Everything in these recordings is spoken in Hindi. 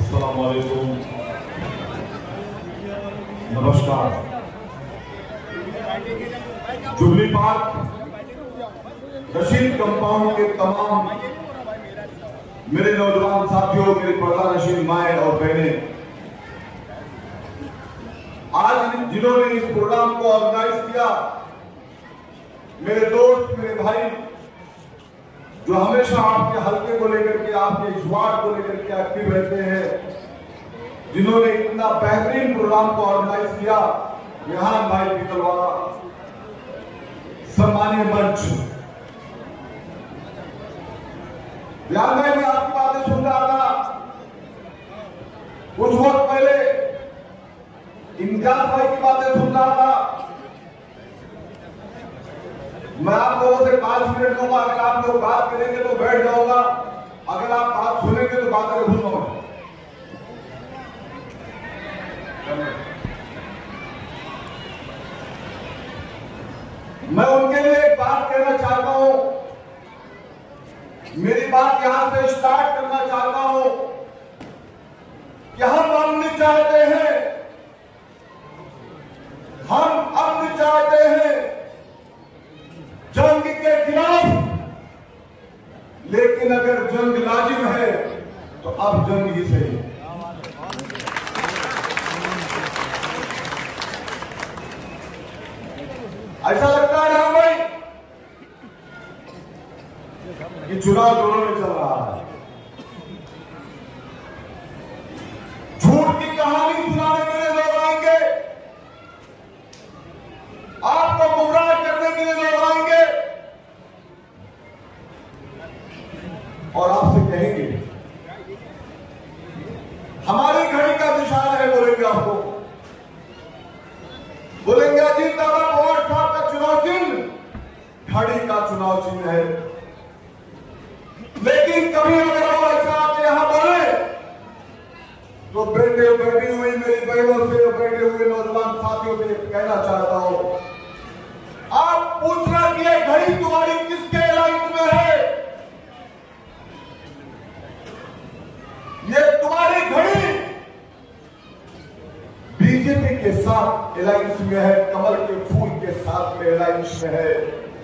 अस्सलाम वालेकुम, नमस्कार। जुबली पार्क रशीद कंपाउंड के तमाम मेरे नौजवान साथियों, मेरे पर्दा नशीन माए और बहनें, आज जिन्होंने इस प्रोग्राम को ऑर्गेनाइज किया, मेरे दोस्त, मेरे भाई जो हमेशा आपके हल्के को लेकर के, आपके इस वार्ड को लेकर के एक्टिव रहते हैं, जिन्होंने इतना बेहतरीन प्रोग्राम को ऑर्गेनाइज किया, रेहान भाई पीतलवाला, सम्मानीय मंच। रेहान भाई, मैं आपकी बातें सुन रहा था, कुछ वक्त पहले इम्तियाज भाई की बातें सुन रहा था। मैं आप लोगों से 5 मिनट दूंगा, अगर आप लोग बात करेंगे तो बैठ जाऊंगा, अगर आप बात सुनेंगे तो बात करें भूलूंगा। मैं उनके लिए एक बात कहना चाहता हूं, मेरी बात यहां से स्टार्ट करना चाहता हूं कि हम अमन चाहते हैं, हम अमन चाहते हैं, जंग के खिलाफ, लेकिन अगर जंग लाजिम है तो अब जंग ही सही। ऐसा लगता है ना भाई कि चुनाव दोनों में चल रहा है, झूठ की कहानी सुनाने के लिए लोग आएंगे, आपको गुमराह करने के लिए लोग आएंगे और आपसे कहेंगे हमारी घड़ी का निशान है, बोलेंगे आपको, बोलेंगे अजीत दादा पवार साहब का चुनाव चिन्ह घड़ी का चुनाव चिन्ह है। लेकिन कभी अगर हम ऐसा आके यहां बोले तो बैठे बैठी हुई मेरी बहनों से, बैठे हुए नौजवान साथियों से कहना चाहता हूं, आप पूछना कि ये घड़ी तुम्हारी किसके अलायंस में है? ये तुम्हारी घड़ी बीजेपी के साथ अलायंस में है, कमल के फूल के साथ में अलायंस में है।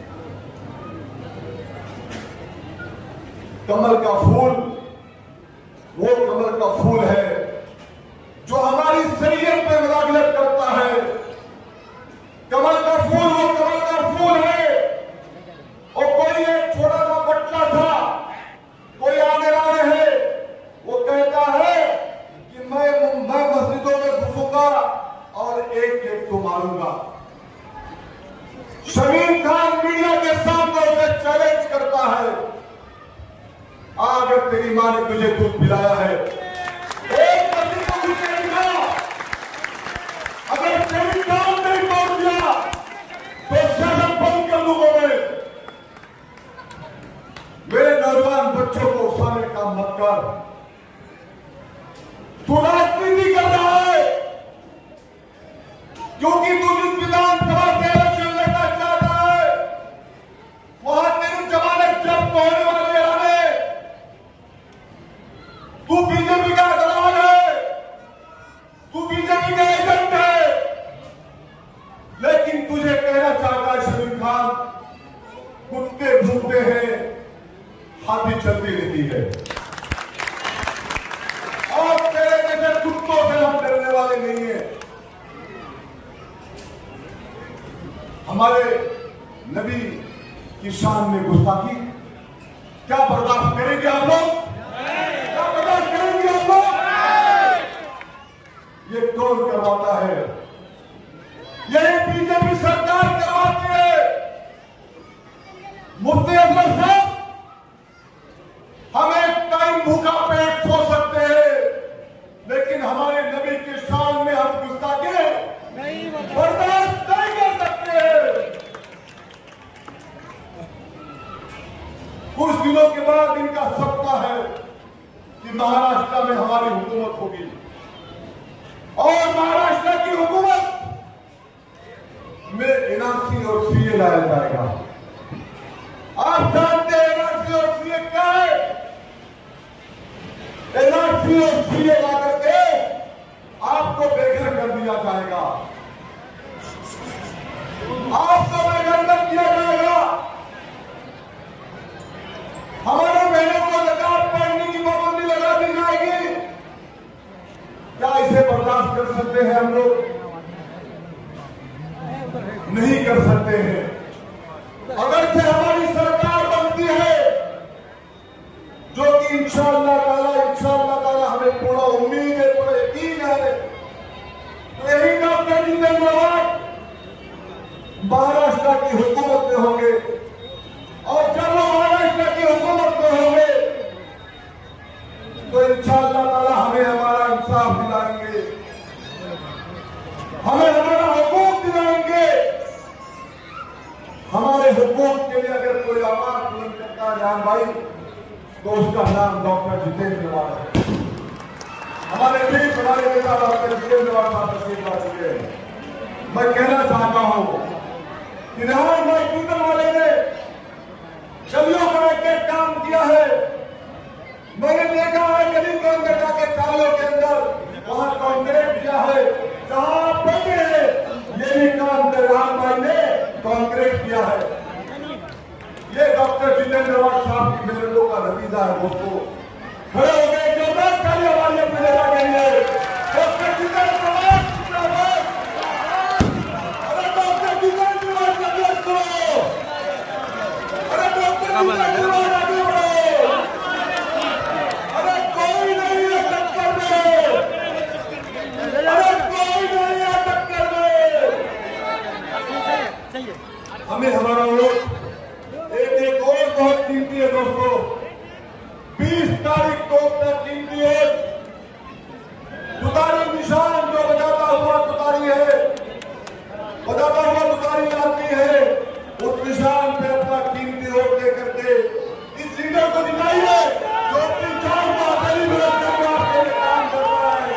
कमल का फूल वो कमल का फूल है जो हमारी शरीयत में मुदाखलत करता है। कमल का फूल वो कमल का फूल है, और कोई एक छोटा सा बच्चा था, कोई आने वाले है, वो कहता है कि मैं मस्जिदों में घुसूंगा और एक एक को मारूंगा। शमीम खान मीडिया के सामने उसे चैलेंज करता है, अगर तेरी मां ने तुझे दूध पिलाया है, एक मस्जिद को घुसने दिखा, अगर तेरी काम नहीं तोड़ दिया तो शहर बंद कर दूंगा मैं। मेरे नौजवान बच्चों को उठाने का मत कर, तू राजनीति कर रहा है क्योंकि तू जिस विधानसभा से इलेक्शन लड़ना चाहता है वहां तेरी जमानत जब्त होने वाले हैं। तू बीजेपी का दलाल है, तू बीजेपी का एजेंट है, लेकिन तुझे कहना चाहता है शमीम खान, कुत्ते भूखते हैं, हाथी चलती रहती है, और तेरे जैसे कुत्तों से हम डरने वाले नहीं है। हमारे नबी की शान में गुस्ताखी क्या बर्दाश्त करेंगे आप लोग? क्या बर्दाश्त करेंगे आप लोग? ये कौन करवाता है? यही बीजेपी सरकार करवाती है। मुफ्ती अजमल साहब, हम एक टाइम भूखा पेट सो सकते हैं, लेकिन हमारे नबी के शान में हम गुस्ताखी बर्दाश्त नहीं कर सकते। कुछ दिनों के बाद इनका सपना है कि महाराष्ट्र में हमारी हुकूमत होगी, और महाराष्ट्र की हुकूमत में एनआरसी और सीए लाया जाएगा। आप जानते हैं एनआरसी और सीए क्या है? एनआरसी फांसी और सीए ला करके आपको बेघर कर दिया जाएगा, आपको बेघर कर दिया जाएगा। हमारे बहनों को ज़कात पढ़ने की पाबंदी लगा दी जाएगी। क्या इसे बर्दाश्त कर सकते हैं हम लोग? नहीं कर सकते हैं। अगर से हमारी सरकार बनती है, जो कि इंशाअल्लाह ताला हमें पूरा उम्मीद है, पूरा यकीन है, तो यही डॉक्टर जितेंद्र आवाज महाराष्ट्र की हुकूमत में होंगे, और जब वो महाराष्ट्र की हुकूमत में होंगे तो इंशाअल्लाह ताला हमें हमारा इंसाफ दिलाएंगे, हमें हमारा हुकूक दिलाएंगे। हमारे हुकूक के लिए अगर कोई आवाज बुलंद करता है जान भाई, तो उसका नाम डॉक्टर जितेंद्र आवाज है। हमारे बीच हमारे नेता डॉक्टर जितेंद्र आवाज साहब तशरीफ ला चुके हैं। मैं कहना चाहता हूं कि राहुल भाई पीतल वाले ने गलियों पर एक काम किया है। मैंने देखा है गली के अंदर जाके चालियों के अंदर वहां कॉन्क्रीट किया है, जहां बैठे हैं ये भी काम राम भाई ने कॉन्क्रीट किया है। ये डॉक्टर जितेंद्र आवाज साहब की मेरे लोग का नतीजा है। दोस्तों खड़े हो गए जोरदार ताली आवाज अपने नेता के लिए। डॉक्टर जितेंद्र आवाज जिंदाबाद। अरे डॉक्टर जितेंद्र आवाज का देश करो। अरे डॉक्टर जितेंद्र आवाज आगे बढ़ो। अरे कोई नहीं है टक्कर में, अरे कोई नहीं है टक्कर में। हमें हमारा वोट एक और बहुत कीमती है दोस्तों। 20 तारीख को अपना कीमती है। तुतारी निशान जो बजाता हुआ तुतारी है, बजाता हुआ तुतारी आती है, उस निशान पे अपना कीमती वोट दे करके इस लीडर को जिताइए जो अपनी जान को हथेली में रख करके आपके लिए काम कर रहा है।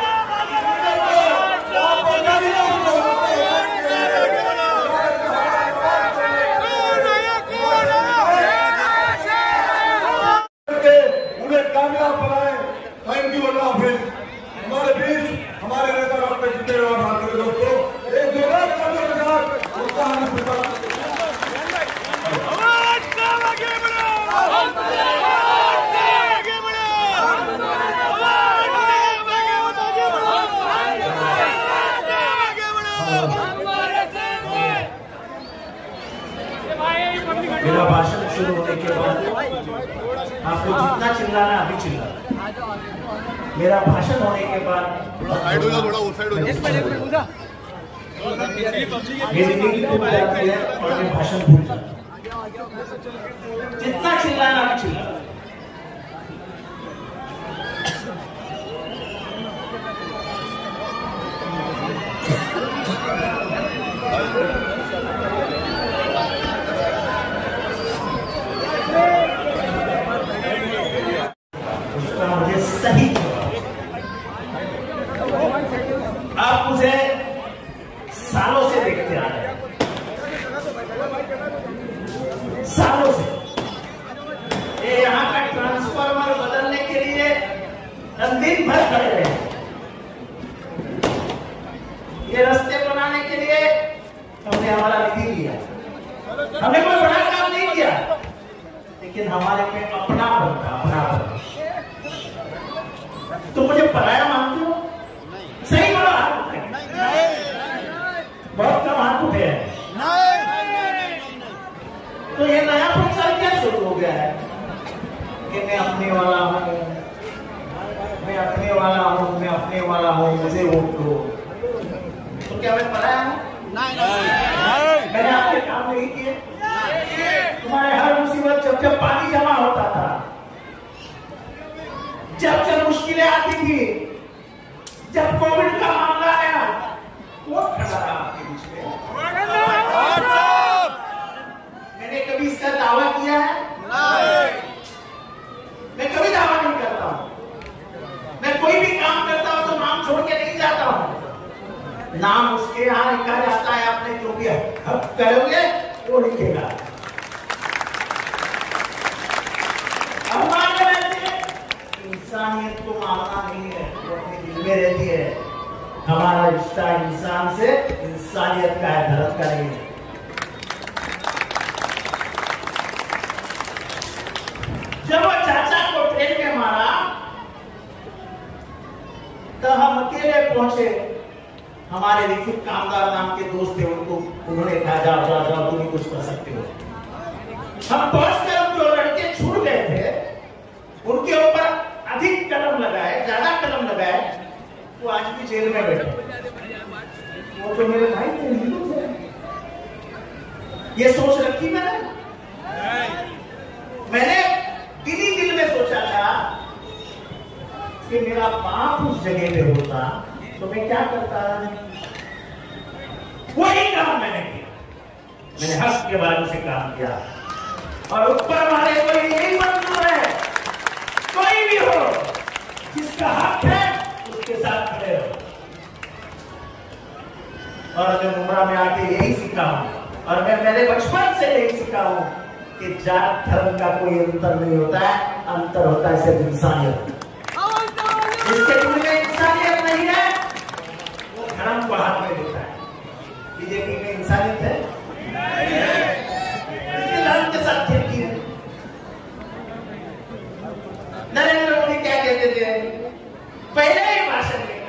कामयाब बनाए। थैंक यू, अल्लाह हाफिज। हमारे बीच हमारे नेता डॉक्टर जितेंद्र आवाज के दोस्तों एक जोरदार तालियों के साथ उनका हम मेरा भाषण शुरू होने के बाद आपको जितना चिल्लाना अभी चिल्ला। मेरा भाषण होने के बाद मेरी नींद टूट जाती है और मैं भाषण भूल जाता हूं। जितना चिल्लाना अभी चिल्ला। मुझे सही आप मुझे सालों से देखते आ रहे हैं, सालों से। ये यहाँ का ट्रांसफार्मर बदलने के लिए दिन भर खड़े रहे। ये रास्ते बनाने के लिए हमने हमारा निधि लिया, हमने कोई बड़ा काम नहीं किया, लेकिन हमारे पे अपना बनता, अपना बनता। तो मुझे पराया मानते हो? सही बोलो, हाथ उठाए। बहुत कम हाथ उठे हैं। तो ये नया प्रचार क्या शुरू हो गया है कि मैं अपने वाला हूँ, मैं अपने वाला हूँ, मैं अपने वाला हूँ, मुझे वोट दो। तो क्या मैं पराया हूँ? नहीं। मैंने आपके काम नहीं किए। तुम्हारे हर मुसीबत जब पानी जमा होता था, जब मुश्किलें आती थी, जब कोविड का मामला आया, वो खड़ा रहा आपके बीच में। मैंने कभी इसका दावा किया है? नहीं। मैं कभी दावा नहीं करता हूं। मैं कोई भी काम करता हूं तो नाम छोड़ के नहीं जाता हूं। नाम उसके यहाँ लिखा जाता है, आपने जो भी हक करोगे वो लिखेगा। इंसानियत को भावना नहीं है, वो अपने दिल में रहती है। हमारा रिश्ता इंसान से इंसानियत का है, धर्म का नहीं है। जब वो चाचा को ट्रेन में मारा तो हम अकेले पहुंचे। हमारे रिफिक कामदार नाम के दोस्त थे, उन्होंने कहा जाओ जाओ जाओ, तुम ही कुछ कर सकते हो। हम पहुंचकर जो लड़के छूट गए थे उनके ऊपर अधिक कलम लगाए, ज्यादा कलम लगाए, वो आज भी जेल में बैठे। वो तो मेरे भाई थे, हिंदू थे। ये सोच रखी मैंने दिल ही दिल में सोचा था कि मेरा बाप उस जगह पे होता तो मैं क्या करता। वही काम मैंने किया, मैंने हक के बारे से काम किया। और ऊपर वाले को यही मंजूर है, कोई भी हो जिसका हक है उसके साथ खड़े हो। और मैं उम्रा में आके यही सीखा हूं, और मैं मेरे बचपन से यही सीखा हूं कि जात धर्म का कोई अंतर नहीं होता है, अंतर होता है सिर्फ इंसानियत। जिसके दिल में इंसानियत नहीं है वो धर्म को हाथ में देता है। बीजेपी में इंसानियत है, इसके धर्म के साथ खेलती है। नरेंद्र मोदी क्या कहते थे पहले ही भाषण में,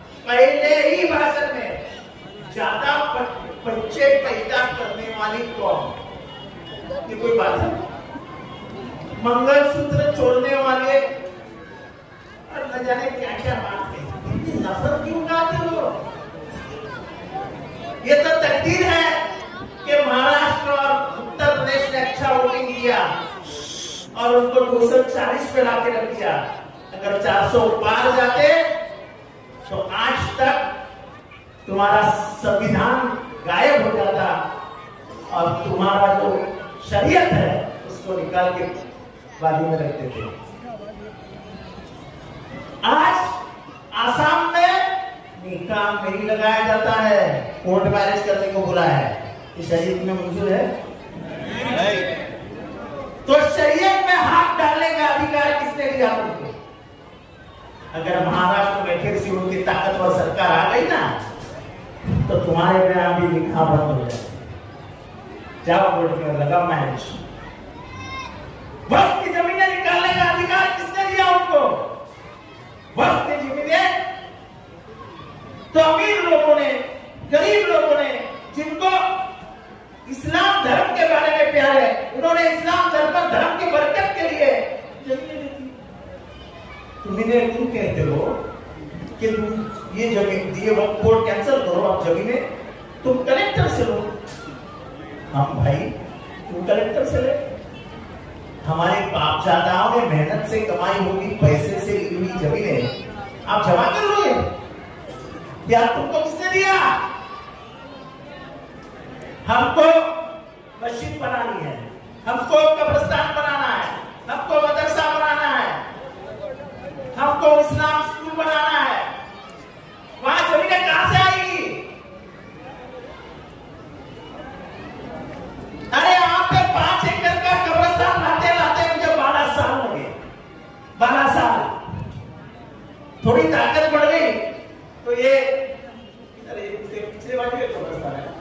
ज्यादा बच्चे पैदा करने वाली कौन, ये कोई बात है? मंगलसूत्र छोड़ने वाले और न जाने क्या क्या बात है, इतनी नफरत क्यों उगाते हो? ये तो तकदीर है कि महाराष्ट्र और उत्तर प्रदेश ने अच्छा वोटिंग किया और उनको 240 पे लाके रख दिया। अगर 400 पार जाते तो आज तक तुम्हारा संविधान गायब हो जाता और तुम्हारा जो शरीयत है उसको निकाल के बाजू में रखते थे। आज आसाम में निकाह नहीं लगाया जाता है, कोर्ट मैरिज करने को बुला है। ये शरीयत में मंजूर है? तो शरीयत में हाथ डालने का अधिकार किसने दिया तुमको? अगर महाराष्ट्र में फिर से उनकी ताकतवर सरकार आ गई ना तो तुम्हारे यहाँ भी निकाह बंद हो जाए। जाओ कोर्ट में लगा मैरिज। वक्त की जमीनें निकालने का अधिकार किसने दिया उनको? वक्त की जमीनें तो अमीर लोगों ने, गरीब लोगों ने, जिनको इस्लाम धर्म के बारे में प्यार है, उन्होंने इस्लाम धर्म की बरकत के लिए जमीनें दी थी। तुम कहते हो कि तुम ये जमीन दिए वक्त कोर्ट कैंसिल करो, अब जमीनें तुम कलेक्टर से लो। हम भाई तुम कलेक्टर से ले, हमारे बापदादाओं ने मेहनत से कमाई होगी पैसे से ली हुई जमीनें आप जमा कर लोगे या तुमको किसने दिया? हमको मस्जिद बनानी है, हमको कब्रिस्तान बनाना है, हमको मदरसा बनाना है, हमको इस्लाम स्कूल बनाना है। वहां जमीनें कहां से आएगी? अरे यहाँ पे 5 एकड़ का कब्रिस्तान लाते लाते मुझे 12 साल लगे। 12 साल थोड़ी ताकत बढ़ गई तो ये पिछले बार कब्रिस्तान है।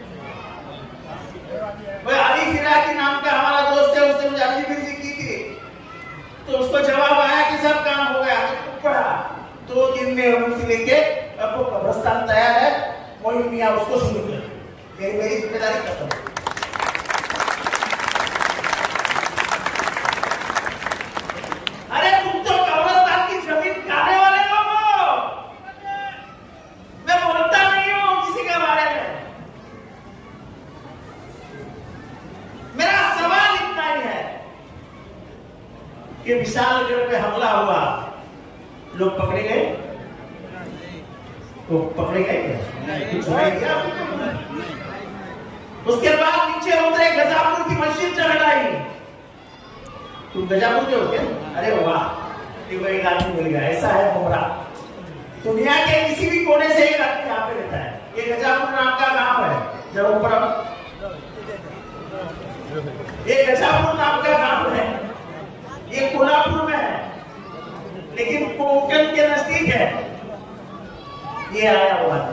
अली फिराकी नाम का हमारा दोस्त है, उसने मुझे अर्जी भेजी की थी तो उसको जवाब आया कि सब काम हो गया। तो पढ़ा 2 दिन में उनसे लेके अब वो कब्रिस्तान तैयार है, मोइन मियां उसको शुरू कर, मेरी जिम्मेदारी खत्म। अरे तुम तो कब्रिस्तान की जमीन खाने वाले लोग हो। मैं बोलता नहीं हूं किसी के बारे में, मेरा सवाल इतना ही है कि विशालगढ़ पे हमला हुआ, लोग पकड़े गए? तो पकड़े गए क्या? उसके बाद नीचे उतरे, गजापुर की मस्जिद चढ़ाई। तुम गजापुर के हो क्या? अरे वाह, एक आदमी मिल गया। ऐसा है उमरा, दुनिया के किसी भी कोने से एक आदमी यहाँ पे रहता है। ये गजापुर नाम का गांव है, जब ऊपर ये गजापुर नाम का गांव है, ये कोल्हापुर में है, लेकिन कोंकण के नजदीक है। ये आया हुआ था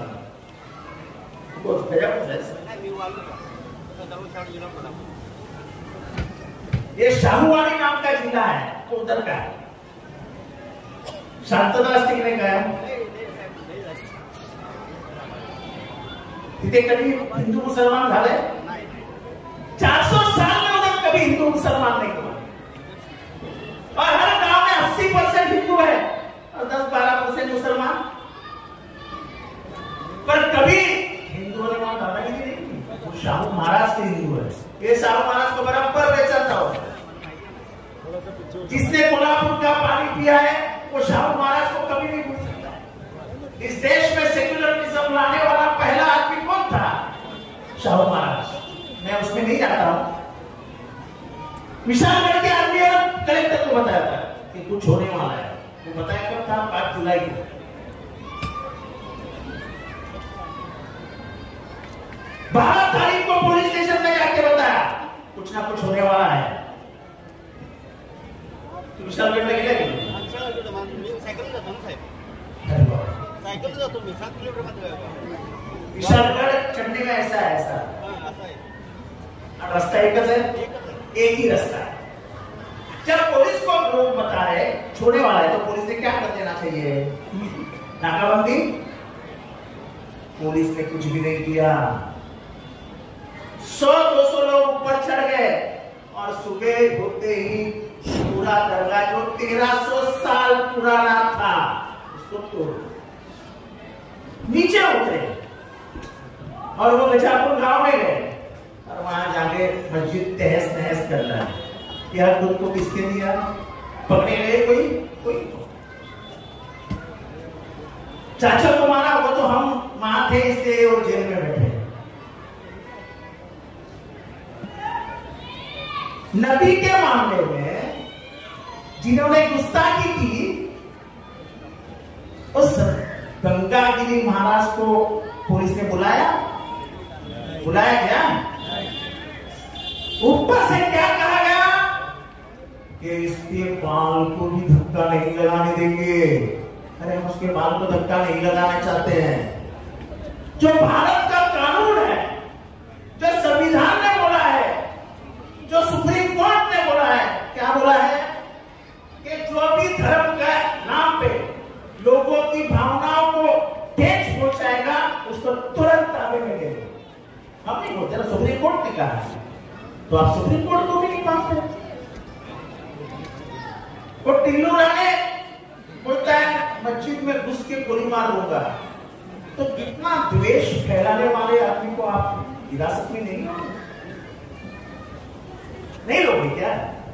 ये शाहूवाड़ी नाम का जिला है, तो उधर का है। शांतदास ने कहा तिथे कभी हिंदू मुसलमान झाले 400 साल में उधर कभी हिंदू मुसलमान नहीं हुआ। और हर गांव में 80% हिंदू है और 10-12% मुसलमान। पर कभी हिंदुओं ने वहां दादागिरी नहीं की। वो शाहू महाराज के हिंदू है, ये शाहू महाराज को बराबर बेचा था। जिसने कोल्हापुर का पानी पिया है वो शाहू महाराज को कभी नहीं भूल सकता। इस देश में सेक्युलरिज्म लाने वाला पहला आदमी कौन था? शाहू महाराज। मैं उसमें नहीं जाता हूं। विशालगढ़ के आदमी कलेक्टर को बताया था कि कुछ होने वाला है। वो बताया कब था? 5 जुलाई को। बारह तारीख को पुलिस स्टेशन में जाके बताया कुछ ना कुछ होने वाला है। विशालगढ़ में गए विशालगढ़ चढ़ने में ऐसा रास्ता एक है, एक ही रास्ता है। जब पुलिस को लोग बता रहे छोड़ने वाला है तो पुलिस ने क्या कर देना चाहिए? नाकाबंदी। पुलिस ने कुछ भी नहीं किया। 100-200 लोग ऊपर चढ़ गए और सुबह होते ही पूरा दरगाह जो 1300 साल पुराना था उसको तोड़ नीचे उतरे और वो मिर्जापुर गांव में गए और वहां जाके मस्जिद तहस नहस कर रहा है। यार दूध को किसके दिया? पकड़े गए कोई चाचा को मारा, वो तो हम वहां थे इसलिए वो जेल में बैठे। नबी के मामले में जिन्होंने गुस्ताखी की उस गंगागिरी महाराज को पुलिस ने बुलाया क्या? ऊपर से क्या कहा गया कि इसके बाल को भी धक्का नहीं लगाने देंगे। अरे हम उसके बाल को धक्का नहीं लगाना चाहते हैं। जो भारत का कानून है, जो संविधान ने बोला है, जो सुप्रीम कोर्ट ने बोला है, क्या बोला है कि जो भी धर्म के नाम पे लोगों की भावनाओं को ठेस पहुंचाएगा उसको तुरंत ताबे में ले। हम नहीं बोलते ना, सुप्रीम कोर्ट ने कहा है, तो आप सुप्रीम कोर्ट को भी नहीं मानते। वो टिल्लू राणे बोलता है मस्जिद में घुस के गोली मार दूंगा। तो कितना द्वेष फैलाने वाले आदमी को आप हिरासत में नहीं लोगे क्या?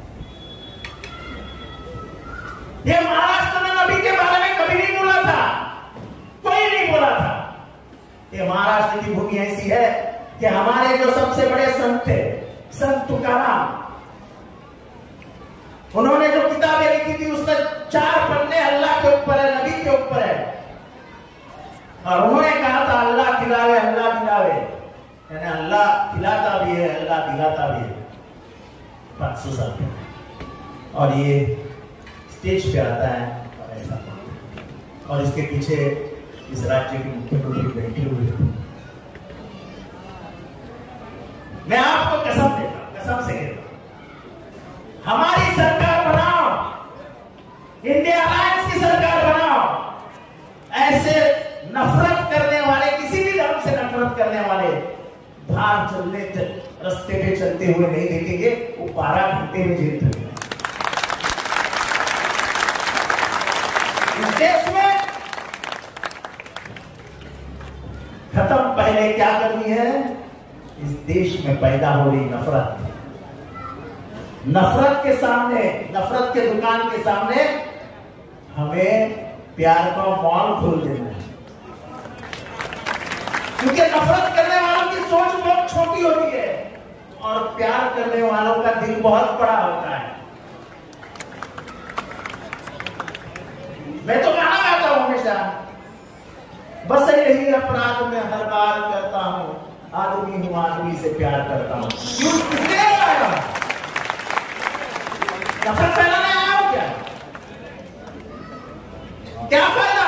ये महाराष्ट्र में नबी के बारे में कभी नहीं बोला था, कोई नहीं बोला था। ये महाराष्ट्र की भूमि ऐसी है कि हमारे जो सबसे बड़े संत थे, संत तुकाराम, उन्होंने जो किताबें लिखी थी उसमें 4 पन्ने अल्लाह के ऊपर है, नबी के ऊपर है। और उन्होंने कहा था अल्लाह खिलावे, अल्लाह दिलावे, यानी अल्लाह खिलाता भी है, अल्लाह दिलाता भी है। 500 साल पहले। और ये स्टेज पे आता है और ऐसा, और इसके पीछे इस राज्य के मुख्यमंत्री बैठे हुए हैं। मैं आपको कसम देता हूं, कसम से कहता हूं, हमारी सरकार बनाओ, इंडिया अलायंस की सरकार बनाओ। ऐसे नफरत करने वाले, किसी भी धर्म से नफरत करने वाले बाहर चलने रास्ते पे चलते हुए नहीं देखेंगे। वो 12 घंटे में जेल तक। इस देश में खत्म पहले क्या करनी है? इस देश में पैदा हो रही नफरत, नफरत के सामने, नफरत के दुकान के सामने हमें प्यार का मॉल खोल देना है। क्योंकि नफरत करने वालों की सोच बहुत छोटी होती है और प्यार करने वालों का दिल बहुत बड़ा होता है। मैं तो गाना गाता हूं हमेशा, बस यही अपराध में हर बार करता हूं, आदमी हूं आदमी से प्यार करता हूं। क्यों? किसने आया? नफरत फैलाने आया हो क्या? क्या फायदा?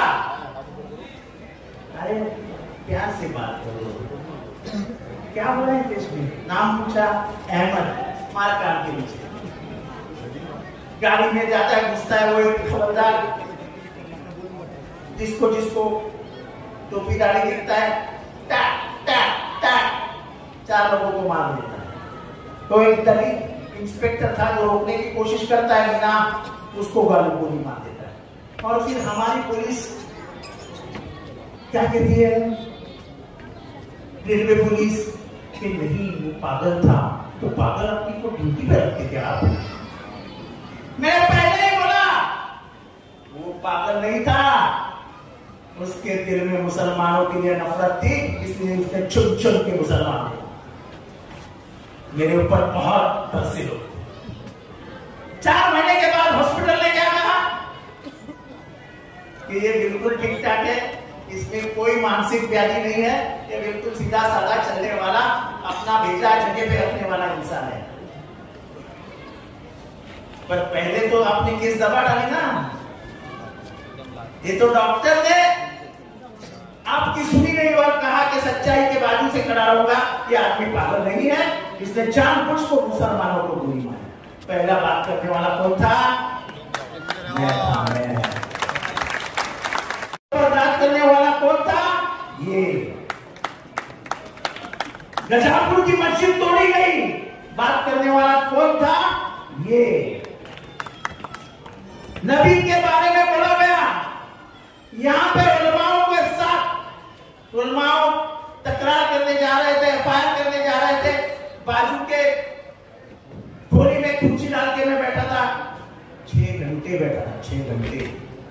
अरे प्यार से बात करो। क्या हो रहा है देश में? नाम पूछा, अहमद, मार काट के नीचे गाड़ी में जाता है, घुसता है वो एक खबरदार जिसको टोपी दाढ़ी दिखता है, टैक टैक टैक 4 लोगों को मार देता है। तो एक दलित इंस्पेक्टर था जो रोकने की कोशिश करता है, बिना उसको गोली मार देता है। और फिर हमारी पुलिस क्या कहती है, रेलवे पुलिस कि नहीं वो पागल था, तो पागल अपनी को ड्यूटी पे रखते थे आप। मैं पहले ही बोला वो पागल नहीं था, उसके दिल में मुसलमानों के लिए नफरत थी, इसलिए उसने चुन चुन के मुसलमान मेरे ऊपर बहुत तरसे लोग। 4 महीने के बाद हॉस्पिटल ने क्या कहा कि ये बिल्कुल ठीक ठाक है, इसमें कोई मानसिक व्याधि नहीं है, ये बिल्कुल सीधा साधा चलने वाला, अपना भेजा जगह पे रखने वाला इंसान है। पर पहले तो आपने केस दबा डाली ना। ये तो डॉक्टर ने आपकी सुनी नहीं और कहा कि सच्चाई के बाजू से खड़ा होगा, ये आदमी पागल नहीं है, इसने जानबूझ को मुसलमानों को गोली मारी। पहला बात करने वाला कौन था? मैं था। बात करने वाला कौन था? ये गजापुर की मस्जिद तोड़ी गई, बात करने वाला कौन था? ये नबी के बारे में बोला गया, यहां पे उलमाओं के साथ उलमाओं तकरार करने जा रहे थे, एफआईआर करने जा रहे थे, बाजू के खोली में कुर्सी डाल के मैं बैठा था, 6 घंटे बैठा था, 6 घंटे।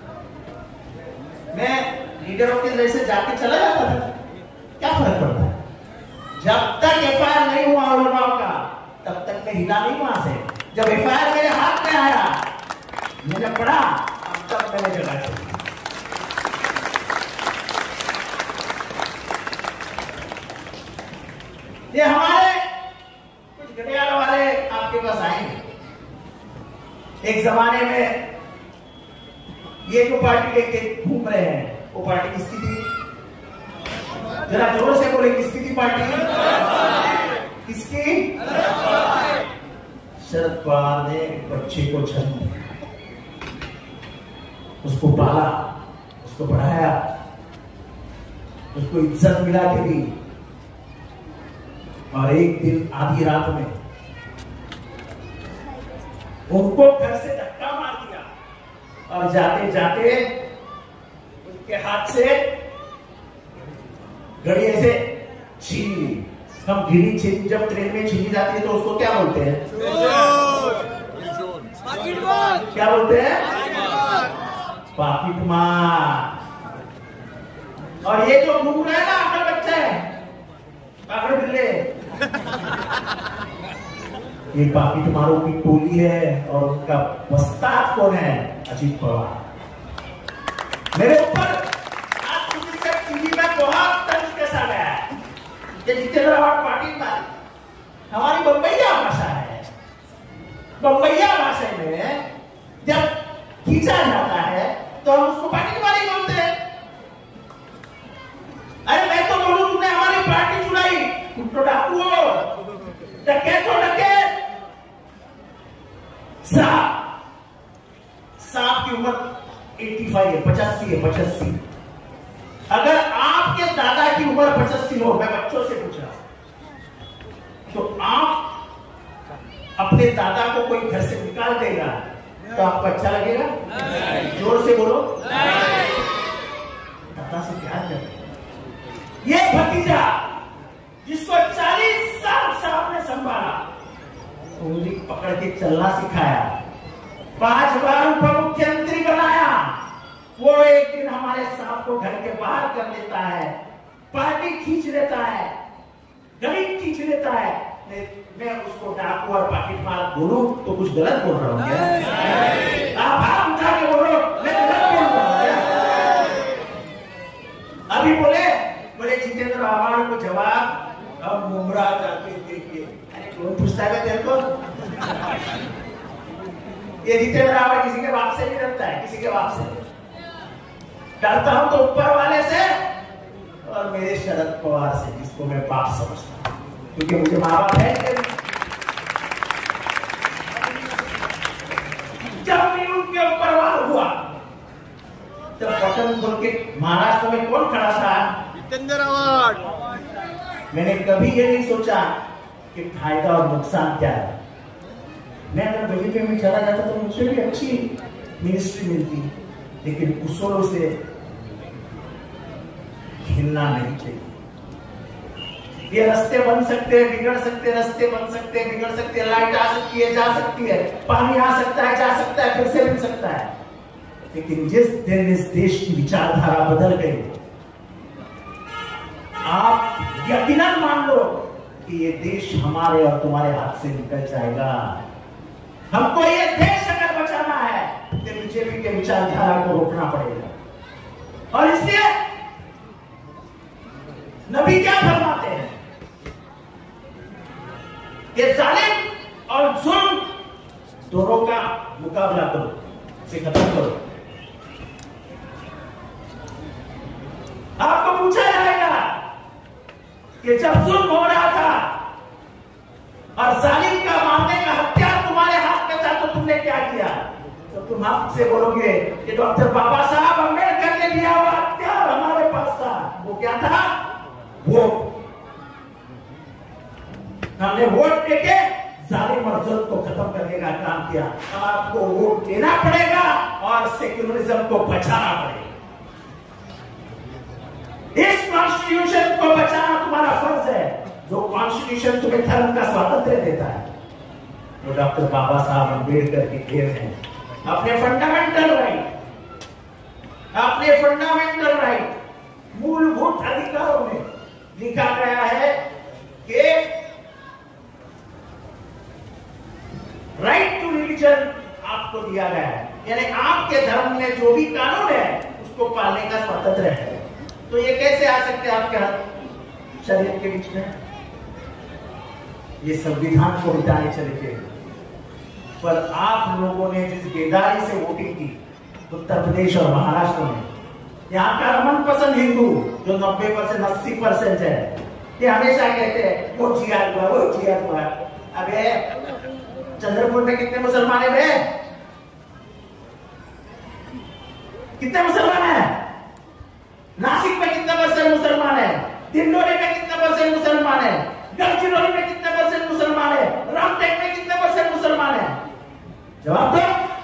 मैं लीडरों के जैसे जाके चला जाता था, क्या फर्क पड़ता है? जब तक एफआईआर नहीं हुआ उलमाओं का, तब तक मैं हिला नहीं वहां से। जब एफआईआर मेरे हाथ में आया, मैंने पढ़ा, अब तक मैंने जगह छोड़ी। ये हमारे कुछ घड़ियाल वाले आपके पास आएंगे। एक जमाने में ये जो पार्टी लेके घूम रहे हैं, वो पार्टी किसकी थी? जरा जोर से बोले, किसकी थी पार्टी? किसकी? शरद पवार ने बच्चे को जन्म दिया, उसको पाला, उसको पढ़ाया, उसको इज्जत मिला के दी, और एक दिन आधी रात में उनको घर से धक्का मार दिया और जाते जाते उनके हाथ से घड़ी ऐसे छीन ली। हम घड़ी छीन, जब ट्रेन में छीनी जाती है तो उसको क्या बोलते हैं? क्या बोलते हैं? पॉकेट मार। और ये जो घूम रहा है ना आपका बच्चा है, पागल बिल्ले, ये पॉकेट मारों की टोली है, और उनका वस्ताद कौन है? अजीत पवार। मेरे ऊपर आज सुबह से टीवी में बहुत तंज कसा गया है कि जितेंद्र आवाज पार्टी मारी। हमारी बम्बैया भाषा है, बम्बैया भाषा में जब खींचा जाता है तो हम उसको पार्टी मारी बोलते हैं। अरे मैं तो बोलूं तुमने हमारी पार्टी चुराई, तुम तो डाकू हो, डकैत हो डकैत। सांप की उम्र 85 है, 85 है, 85। अगर आपके दादा की उम्र 85 हो, मैं बच्चों से पूछ रहा हूं, तो आप अपने दादा को कोई घर से निकाल देगा तो आपको अच्छा लगेगा? जोर से बोलो। दादा से प्यार करें। ये भतीजा जिसको 40 साल साहब ने संभाला, उंगली पकड़ के चलना सिखाया, 5 बार उप मुख्यमंत्री बनाया, वो एक दिन हमारे साहब को घर के बाहर कर देता है, पार्टी खींच लेता है, गरीब खींच लेता है। मैं उसको डाकू और पॉकेट मार बोलूं तो कुछ गलत बोल रहा हूं क्या? आप हाथ उठा के बोलो, मैं गलत बोल रहा हूं क्या? अभी बोले जितेंद्र आवाज को जवाब अब मुमरा जाते देखिए। अरे कौन पूछता है तेरे को? ये जितेंद्र आवाज किसी के बाप से नहीं डरता है, किसी के बाप से। डरता हूं तो ऊपर वाले से और मेरे शरद पवार से, जिसको मैं बाप समझता हूं, क्योंकि मुझे माँ बाप है। जब भी उनके ऊपर वार हुआ, जब बटन खोल के महाराष्ट्र में कौन खड़ा था? जितेंद्र आवाड। मैंने कभी ये नहीं सोचा कि फायदा और नुकसान क्या है। मैं अगर बीजेपी में चला जाता तो मुझे भी अच्छी मिनिस्ट्री मिलती, लेकिन उसूलों से हिलना नहीं चाहिए। ये रास्ते बन सकते हैं, बिगड़ सकते हैं, रास्ते बन सकते हैं, बिगड़ सकते हैं, लाइट आ सकती है, जा सकती है, पानी आ सकता है, जा सकता है, फिर से मिल सकता है, लेकिन जिस दिन इस देश की विचारधारा बदल गई, आप यकीनन मान लो कि ये देश हमारे और तुम्हारे हाथ से निकल जाएगा। हमको ये देश अगर बचाना है तो बीजेपी के विचारधारा को रोकना पड़ेगा। और इसलिए नबी क्या फरमाते हैं? ये जालिम और जुल्म दोनों का मुकाबला करो, इसे खत्म करो। आपको पूछा जाएगा कि जब जुल्म हो रहा था और जालिम का मारने का हथियार तुम्हारे हाथ में था तो तुमने क्या किया? तो तुम आपसे बोलोगे कि डॉक्टर बाबा साहब अम्बेडकर ने दिया हुआ हथियार हमारे पास था। वो क्या था? वोट। हमने वोट देके जालिम और जुल्म को खत्म करने का काम किया। अब आपको वोट देना पड़ेगा और सेक्युलरिज्म को बचाना पड़ेगा। इस कॉन्स्टिट्यूशन को बचाना तुम्हारा फर्ज है। जो कॉन्स्टिट्यूशन तुम्हें धर्म का स्वातंत्र्य देता है वो डॉक्टर बाबा साहब अम्बेडकर की देन है। अपने फंडामेंटल राइट, मूलभूत अधिकारों में लिखा गया है कि राइट टू रिलीजन आपको दिया गया है, यानी आपके धर्म में जो भी कानून है उसको पालने का स्वातंत्र्य है। तो ये कैसे आ सकते हैं आपके शरीर के बीच में? ये संविधान को मिटाने चले थे। पर आप लोगों ने जिस बेदारी से वोटिंग की उत्तर प्रदेश और महाराष्ट्र में, यहाँ का मनपसंद हिंदू जो 90% 80% है, ये हमेशा कहते हैं वो जिया हुआ। अबे चंद्रपुर में कितने मुसलमान है बे? कितने मुसलमान है? नासिक में कितना % मुसलमान है? दिंडोरी में कितना % मुसलमान है? गढ़चिरौली में कितना % मुसलमान है? रामटेक में कितना % मुसलमान है? जवाब दो।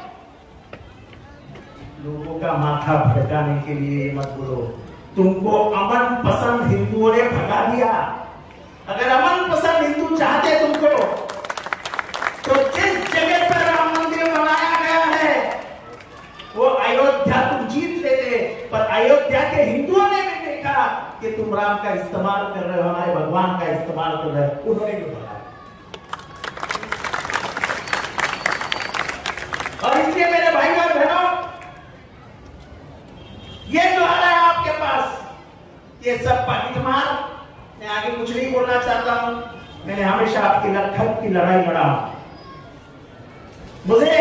लोगों का माथा भड़काने के लिए मत बोलो। तुमको अमन पसंद हिंदुओं ने भगा दिया। अगर अमन पसंद हिंदू चाहते तुमको, तो जिस जगह पर राम मंदिर बनाया गया है वो अयोध्या तुम जीत लेते। पर अयोध्या के हिंदुओं ने भी देखा कि तुम राम का इस्तेमाल कर रहे हो, हमारे भगवान का इस्तेमाल कर रहे हो, उन्होंने भी बताया। और इसलिए मेरे भाई और बहनों, ये जो आ रहा है आपके पास, ये सब पाकिटमार, मैं आगे कुछ नहीं बोलना चाहता हूं। मैंने हमेशा आपकी लड़खड़ की लड़ाई लड़ा। मुझे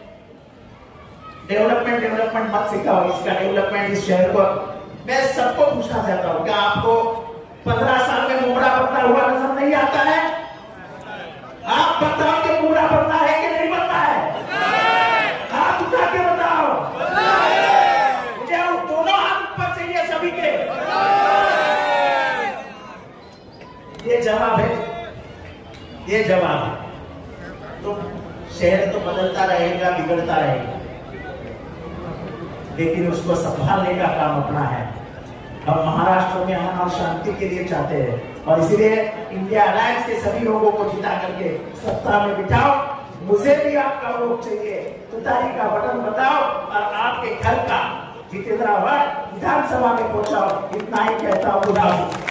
डेवलपमेंट मत सिखाओ। इसका डेवलपमेंट, इस शहर को मैं सबको पूछना चाहता हूं, क्या आपको 15 साल में मुमरा बनता हुआ नजर नहीं आता है? आप बताओ कि मुमरा बनता है कि नहीं बनता है? हाथ उठा के बताओ। मुझे दोनों हाथ ऊपर चाहिए सभी के। ये जवाब है, ये जवाब है। तो शहर तो बदलता रहेगा, बिगड़ता रहेगा, लेकिन उसको संभालने का काम अपना है। हम महाराष्ट्र में अमन और शांति के लिए चाहते हैं और इसीलिए इंडिया अलायंस के सभी लोगों को जिता करके सत्ता में बिठाओ। मुझे भी आपका वोट चाहिए। तुतारी का बटन बताओ और आपके घर का जितेंद्र आवाड विधानसभा में पहुंचाओ। इतना ही कहता हूँ।